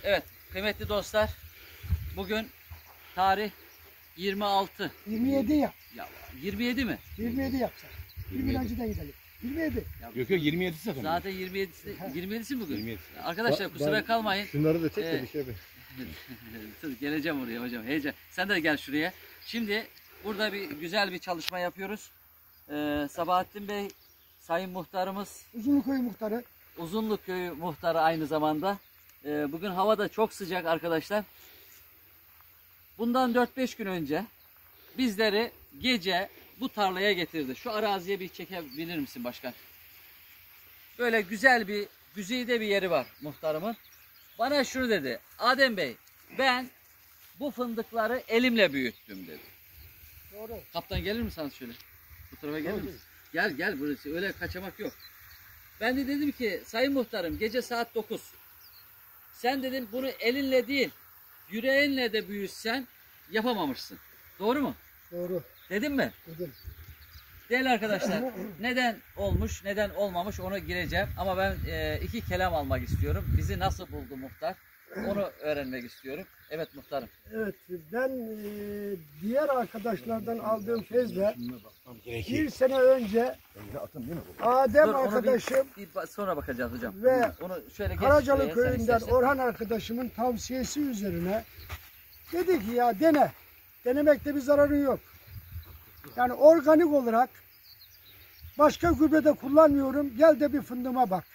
Evet kıymetli dostlar, bugün tarih 26. 27 yap. Ya 27 mi? 27 yapsak. Bir gün önceden gidelim. 27. Yok 27'si zaten. Zaten 27'si bugün. 27'si. Arkadaşlar kusura kalmayın. Şunları da çek de bir şey be. Dur, geleceğim oraya hocam. Heyecan. Sen de gel şuraya. Şimdi burada güzel bir çalışma yapıyoruz. Sabahattin Bey, Sayın Muhtarımız, Uzunluköy muhtarı. Uzunluköy muhtarı aynı zamanda. Bugün hava da çok sıcak arkadaşlar. Bundan 4-5 gün önce bizleri gece bu tarlaya getirdi. Şu araziye bir çekebilir misin başkan? Böyle güzel bir, güzide bir yeri var muhtarımın. Bana şunu dedi. Adem Bey, ben bu fındıkları elimle büyüttüm dedi. Doğru. Kaptan gelir misin şöyle? Bu tarafa gelir misin? Gel burası, öyle kaçamak yok. Ben de dedim ki sayın muhtarım gece saat 9. Sen dedim bunu elinle değil yüreğinle de büyütsen yapamamışsın. Doğru mu? Doğru. Dedim mi? Dedim. Değerli arkadaşlar, neden olmuş, neden olmamış onu gireceğim. Ama ben iki kelam almak istiyorum. Bizi nasıl buldu muhtar? Onu öğrenmek istiyorum. Evet muhtarım. Evet, ben diğer arkadaşlardan aldığım fezle bir sene önce Adem Dur, onu arkadaşım bir sonra bakacağız hocam. ve Onu şöyle geç Karacalı şuraya, sen köyünden istersen. Orhan arkadaşımın tavsiyesi üzerine dedi ki ya dene. Denemekte bir zararı yok. Yani organik olarak başka gübre de kullanmıyorum. Gel de bir fındığıma bak.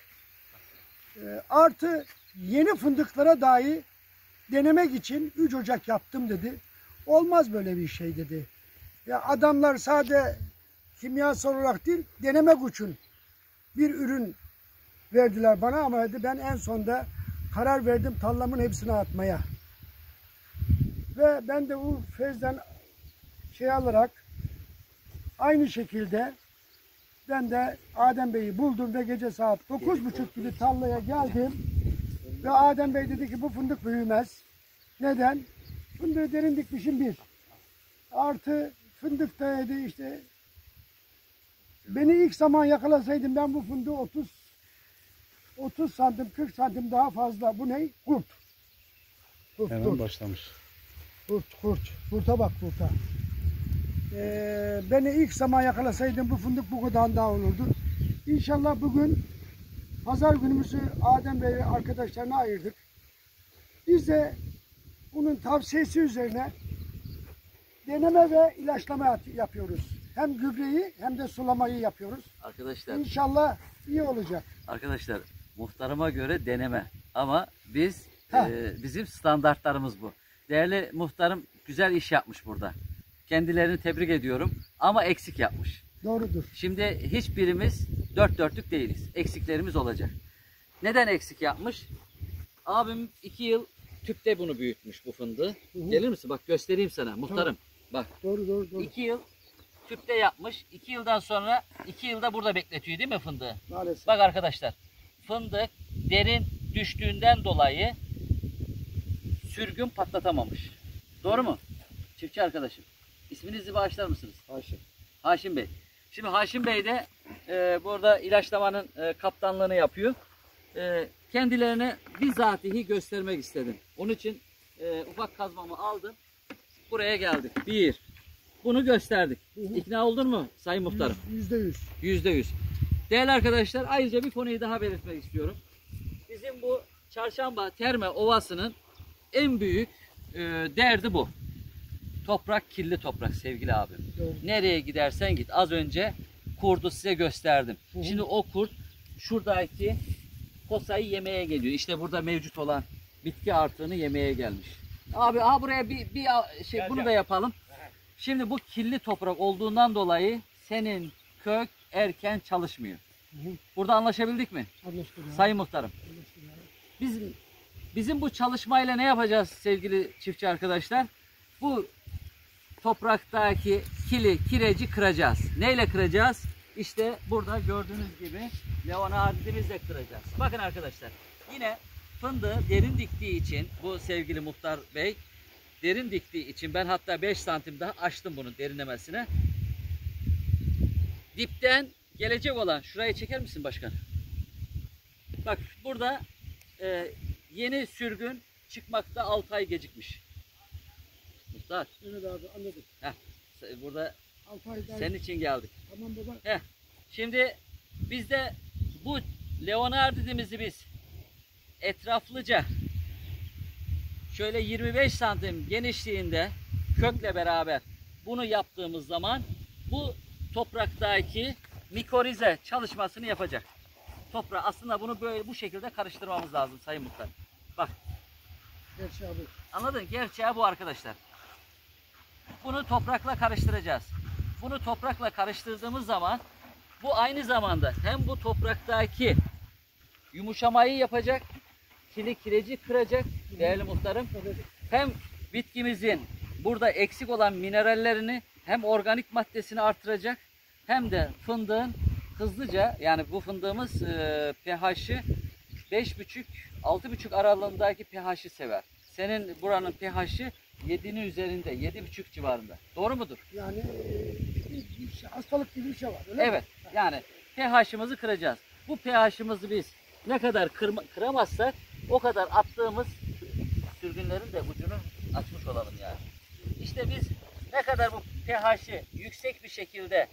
Artı yeni fındıklara dahi denemek için 3 Ocak yaptım dedi. Olmaz böyle bir şey dedi. Ya adamlar sade kimyasal olarak değil denemek için bir ürün verdiler bana ama dedi, ben en sonda karar verdim tarlamın hepsini atmaya. Ve ben de bu fezden şey alarak aynı şekilde ben de Adem Bey'i buldum ve gece saat 9.30 gibi tarlaya geldim. Ve Adem Bey dedi ki bu fındık büyümez. Neden? Fındığı derin dikmişim bir. Artı fındık da dedi işte beni ilk zaman yakalasaydım ben bu fındığı 30 santim 40 santim daha fazla. Bu ne? Kurt. Hemen başlamış. Kurt. Kurta bak kurta. Beni ilk zaman yakalasaydım bu fındık bu kadar daha olurdu. İnşallah bugün pazar günümüzü Adem Bey ve arkadaşlarına ayırdık. Biz de bunun tavsiyesi üzerine deneme ve ilaçlama yapıyoruz. Hem gübreyi hem de sulamayı yapıyoruz. Arkadaşlar, İnşallah iyi olacak. arkadaşlar muhtarıma göre deneme ama biz Ha. bizim standartlarımız bu. Değerli muhtarım güzel iş yapmış burada. Kendilerini tebrik ediyorum ama eksik yapmış. Doğrudur. Şimdi hiçbirimiz dört dörtlük değiliz. Eksiklerimiz olacak. Neden eksik yapmış? Abim 2 yıl tüpte bunu büyütmüş bu fındığı. Hı hı. Gelir misin? Bak göstereyim sana muhtarım. Bak Doğru. 2 yıl tüpte yapmış. 2 yıldan sonra 2 yılda burada bekletiyor değil mi fındığı? Maalesef. Bak arkadaşlar fındık derin düştüğünden dolayı sürgün patlatamamış. Doğru mu? Çiftçi arkadaşım. İsminizi bağışlar mısınız? Haşim. Haşim Bey. Şimdi Haşim Bey de burada ilaçlamanın kaptanlığını yapıyor. Kendilerine bizatihi göstermek istedim. Onun için ufak kazmamı aldım. Buraya geldik. Bir. Bunu gösterdik. İkna oldun mu Sayın Muhtarım? %100. %100. Değerli arkadaşlar ayrıca bir konuyu daha belirtmek istiyorum. Bizim bu Çarşamba Terme Ovası'nın en büyük derdi bu. Toprak kirli toprak sevgili abim. Doğru. Nereye gidersen git. Az önce kurdu size gösterdim. Şimdi o kurt şuradaki posayı yemeye geliyor. İşte burada mevcut olan bitki artığını yemeye gelmiş. Abi buraya bir şey bunu da yapalım. Şimdi bu kirli toprak olduğundan dolayı senin kök erken çalışmıyor. Burada anlaşabildik mi? Anlaştık. Sayın Muhtarım. Bizim bu çalışmayla ne yapacağız sevgili çiftçi arkadaşlar? Bu topraktaki kireci kıracağız. Neyle kıracağız? İşte burada gördüğünüz gibi leonardimizle kıracağız. Bakın arkadaşlar yine fındığı derin diktiği için bu sevgili Muhtar Bey derin diktiği için ben hatta 5 santim daha açtım bunun derinlemesine. Dipten gelecek olan şurayı çeker misin başkan? Bak burada yeni sürgün çıkmakta 6 ay gecikmiş. Muhtar. Evet abi anladım. Burada 6 ay daha. senin için geldik. Tamam baba. Şimdi biz de bu Leonardidimizi biz etraflıca şöyle 25 santim genişliğinde kökle beraber bunu yaptığımız zaman bu topraktaki mikorize çalışmasını yapacak. Toprağı aslında bunu böyle bu şekilde karıştırmamız lazım Sayın Muhtar. Bak. Gerçi abi. Anladın? Gerçeği bu arkadaşlar. Bunu toprakla karıştıracağız. Bunu toprakla karıştırdığımız zaman bu aynı zamanda hem bu topraktaki yumuşamayı yapacak, kireci kıracak değerli muhtarım. Hem bitkimizin burada eksik olan minerallerini hem organik maddesini artıracak hem de fındığın hızlıca yani bu fındığımız pH'i 5,5-6,5 aralığındaki pH'i sever. Senin buranın pH'i 7'nin üzerinde, 7,5 civarında. Doğru mudur? Yani bir şey, hastalık gibi bir şey var. Öyle Evet. mi? Yani pH'imizi kıracağız. Bu pH'imizi biz ne kadar kıramazsak o kadar attığımız sürgünlerin de ucunu açmış olalım yani. İşte biz ne kadar bu pH'i yüksek bir şekilde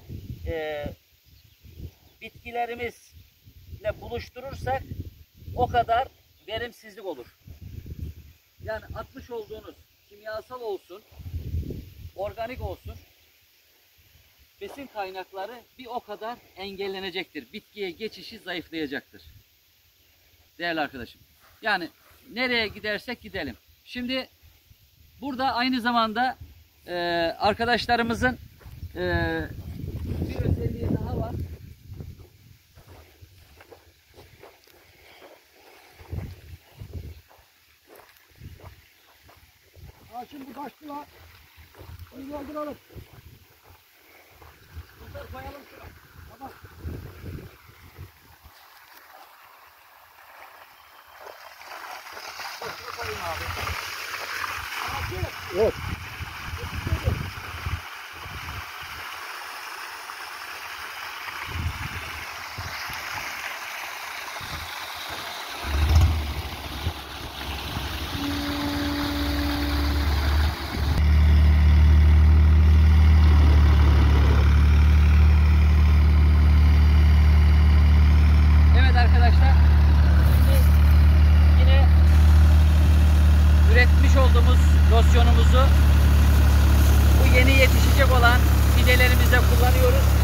bitkilerimizle buluşturursak o kadar verimsizlik olur. Yani atmış olduğunuz kimyasal olsun, organik olsun, besin kaynakları bir o kadar engellenecektir. Bitkiye geçişi zayıflayacaktır. Değerli arkadaşım. Yani nereye gidersek gidelim. Şimdi burada aynı zamanda arkadaşlarımızın bir özelliği daha var. Ha şimdi bu kaçtı la. Bunu dolduralım. Bunları koyalım şuna. Tamam. Şunu koyayım abi. Evet. Evet arkadaşlar. Şimdi yine üretmiş olduğumuz losyonumuzu bu yeni yetişecek olan fidelerimize kullanıyoruz.